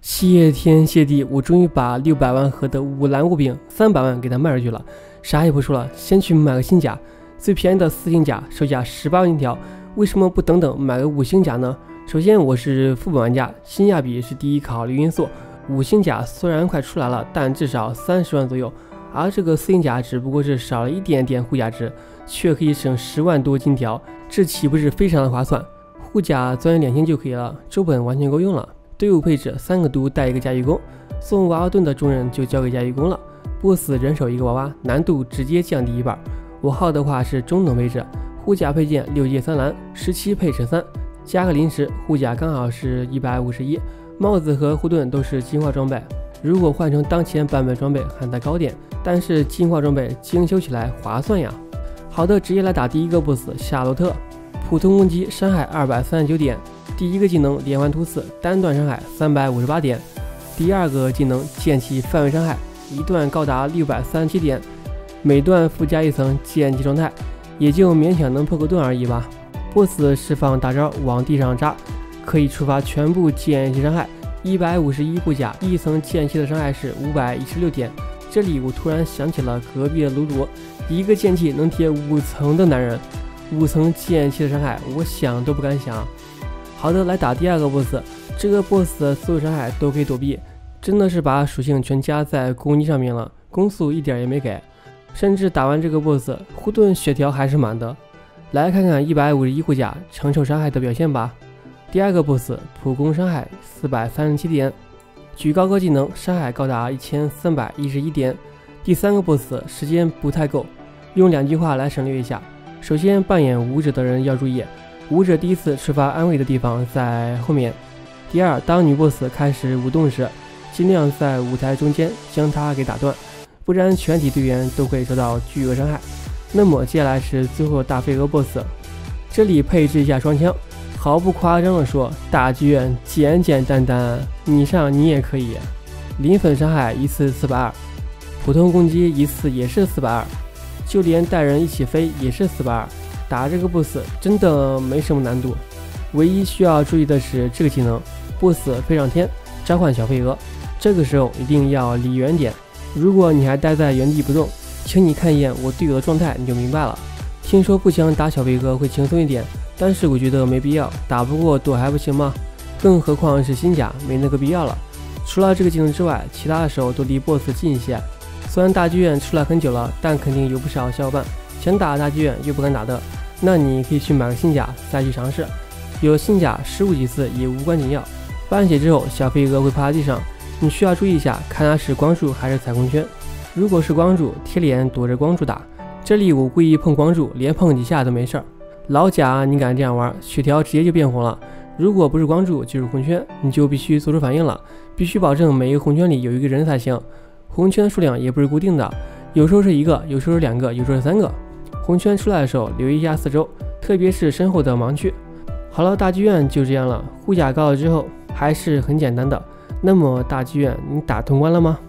谢天谢地，我终于把600万盒的五蓝物饼300万给它卖出去了。啥也不说了，先去买个新甲。最便宜的4星甲售价18万一条，为什么不等等买个5星甲呢？首先我是副本玩家，性价比是第一考虑因素。5星甲虽然快出来了，但至少30万左右，而这个4星甲只不过是少了一点点护甲值，却可以省10万多金条，这岂不是非常的划算？护甲钻2000就可以了，周本完全够用了。队伍配置3个毒带1个驾驭工，送娃娃盾的重任就交给驾驭工了。BOSS 人手1个娃娃，难度直接降低1半。我号的话是中等配置，护甲配件6阶3蓝，17配乘3，加个临时护甲刚好是151。帽子和护盾都是进化装备，如果换成当前版本装备还再高点，但是进化装备精修起来划算呀。好的，直接来打第一个 BOSS 夏洛特，普通攻击伤害239点。第一个技能连环突刺，单段伤害358点。第二个技能剑气范围伤害，一段高达637点，每段附加1层剑气状态，也就勉强能破个盾而已吧。BOSS 释放大招往地上扎，可以触发全部剑气伤害，151护甲，1层剑气的伤害是516点。这里我突然想起了隔壁的鲁鲁，一个剑气能贴5层的男人，5层剑气的伤害，我想都不敢想。好的，来打第二个 BOSS， 这个 BOSS 的所有伤害都可以躲避，真的是把属性全加在攻击上面了，攻速一点也没给，甚至打完这个 BOSS 护盾血条还是满的。来看看151护甲承受伤害的表现吧。第二个 BOSS 普攻伤害437点，举高个技能伤害高达1311点。第三个 BOSS 时间不太够，用2句话来省略一下。首先扮演武者的人要注意，武者第一次触发安慰的地方在后面。第二，当女 BOSS 开始舞动时，尽量在舞台中间将她给打断，不然全体队员都会受到巨额伤害。那么接下来是最后大飞蛾 BOSS， 这里配置一下双枪，毫不夸张的说，大剧院简简单单，你上你也可以。临粉伤害一次420，普通攻击一次也是420，就连带人一起飞也是420。打这个 BOSS 真的没什么难度，唯一需要注意的是这个技能 BOSS 飞上天召唤小飞蛾，这个时候一定要离远点。如果你还待在原地不动，请你看一眼我队友的状态，你就明白了。听说步枪打小飞蛾会轻松一点，但是我觉得没必要，打不过躲还不行吗？更何况是新甲，没那个必要了。除了这个技能之外，其他的时候都离 BOSS 近一些。虽然大剧院出来很久了，但肯定有不少小伙伴想打大剧院又不敢打的，那你可以去买个新甲再去尝试。有新甲失误几次也无关紧要。半血之后小飞蛾会趴在地上，你需要注意一下，看它是光柱还是踩空圈。如果是光柱，贴脸躲着光柱打。这里我故意碰光柱，连碰几下都没事儿。老甲你敢这样玩，血条直接就变红了。如果不是光柱就是红圈，你就必须做出反应了，必须保证每一个红圈里有一个人才行。红圈数量也不是固定的，有时候是1个，有时候是2个，有时候是3个。红圈出来的时候留意一下四周，特别是身后的盲区。好了，大剧院就这样了，护甲高了之后还是很简单的。那么大剧院你打通关了吗？